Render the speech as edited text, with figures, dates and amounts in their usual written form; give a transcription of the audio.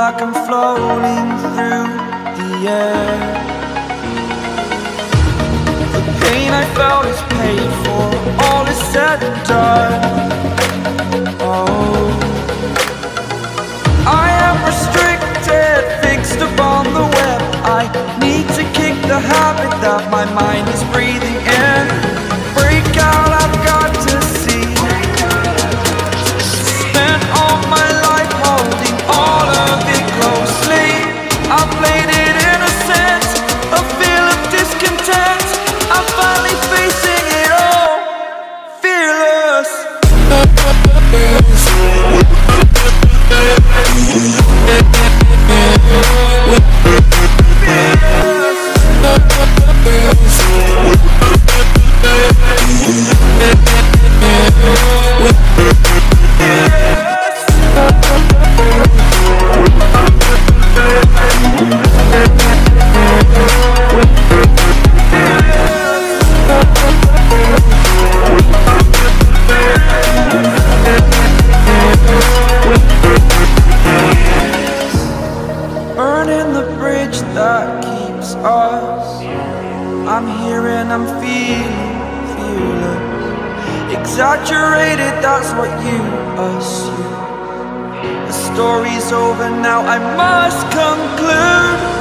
like I'm floating through the air. The pain I felt is paid for, all is said and done. Oh, I am restricted, fixed upon the web. I need to kick the habit that my mind is breathing in. Break out, I've got to see. Spent all my life holding all of it closely. I played it innocent, a feel of discontent. I'm finally facing it all, fearless. Burning the bridge that keeps us. I'm here and I'm feeling fearless. Exaggerated, that's what you assume. The story's over now, I must conclude.